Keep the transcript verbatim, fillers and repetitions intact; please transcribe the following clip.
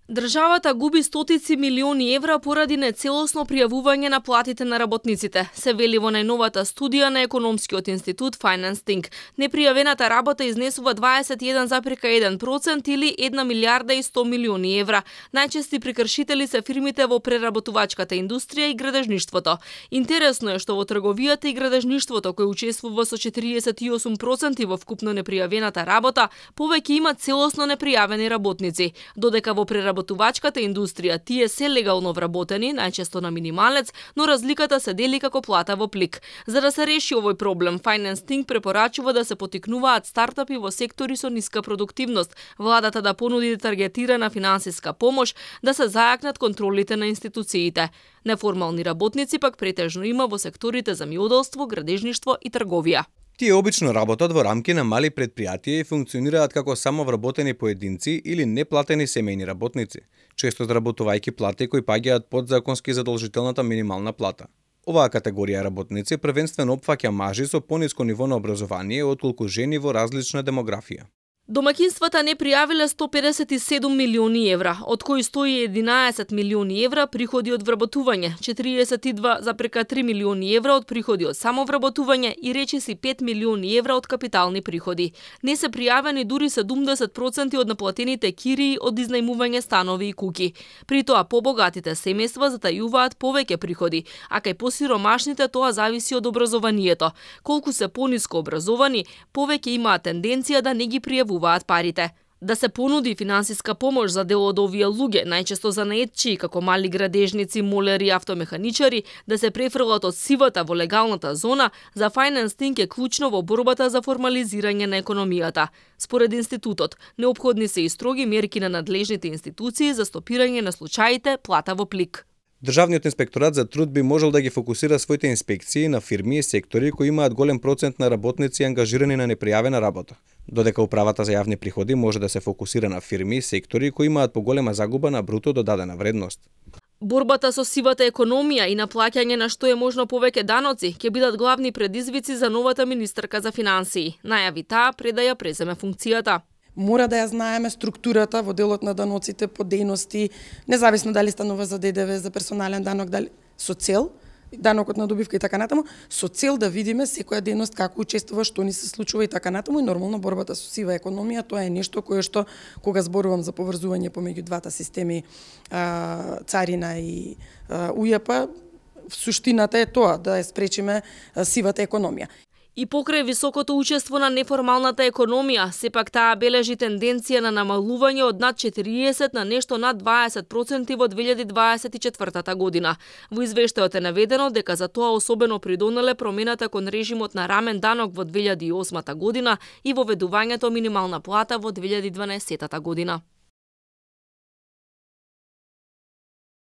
Државата губи стотици милиони евра поради нецелосно пријавување на платите на работниците, се вели во најновата студија на економскиот институт FinanceThink. Непријавената работа изнесува дваесет и еден зарез и еден процент или една милијарда и сто милиони евра. Најчести прекршители се фирмите во преработувачката индустрија и градежништвото. Интересно е што во трговијата и градежништвото, кој учествува со четириесет и осум проценти во вкупно непријавената работа, повеќе има целосно непријавени работници, додека во преработувачката Работувачката индустрија тие се легално вработени, најчесто на минималец, но разликата се дели како плата во плик. За да се реши овој проблем, FinanceThink препорачува да се потикнуваат стартапи во сектори со ниска продуктивност, владата да понуди таргетирана финансиска помош, да се зајакнат контролите на институциите. Неформални работници пак претежно има во секторите за миоделство, градежништво и трговија. Тие обично работат во рамки на мали предпријатија и функционираат како самовработени поединци или неплатени семејни работници, често заработувајќи плати кои паѓаат под законски задолжителната минимална плата. Оваа категорија работници првенствено опфаќа мажи со пониско ниво на образование отколку жени во различна демографија. Домаќинствата не пријавиле сто педесет и седум милиони евра, од кои сто и единаесет милиони евра приходи од вработување, четириесет и два зарез три милиони евра од приходи од самовработување и речиси пет милиони евра од капитални приходи. Не се пријавени дури седумдесет проценти од наплатените кирии од изнајмување станови и куќи. При тоа побогатите семејства затајуваат повеќе приходи, а кај посиромашните тоа зависи од образованието. Колку се пониско образовани, повеќе имаат тенденција да не ги пријавуваат парите. Да се понуди финансиска помош за дел од овие луѓе, најчесто занаетчии како мали градежници, молери и автомеханичари, да се префрлат од сивата во легалната зона, за FinanceThink е клучно во борбата за формализирање на економијата. Според институтот, неопходни се и строги мерки на надлежните институции за стопирање на случаите плата во плик. Државниот инспекторат за труд би можел да ги фокусира своите инспекции на фирми и сектори кои имаат голем процент на работници ангажирани на непријавена работа, додека управата за јавни приходи може да се фокусира на фирми и сектори кои имаат поголема загуба на бруто додадена вредност. Борбата со сивата економија и наплаќање на што е можно повеќе даноци ќе бидат главни предизвици за новата министерка за финансии. Најави таа пред да ја преземе функцијата. Мора да ја знаеме структурата во делот на даноците по дејности, независно дали станува за Д Д В, за персонален данок, дали со цел, данокот на добивка и така натаму, со цел да видиме секоја дејност како учествува, што ни се случува и така натаму, и нормално борбата со сива економија, тоа е нешто кое што кога зборувам за поврзување помеѓу двата системи, а, царина и а, У Ј П, суштината е тоа да ја спречиме а, сивата економија. И покрај високото учество на неформалната економија, сепак таа бележи тенденција на намалување од над четириесет на нешто над дваесет проценти во две илјади дваесет и четвртата година. Во извештајот е наведено дека за тоа особено придонеле промената кон режимот на рамен данок во две илјади и осмата година и воведувањето минимална плата во две илјади дванаесеттата година.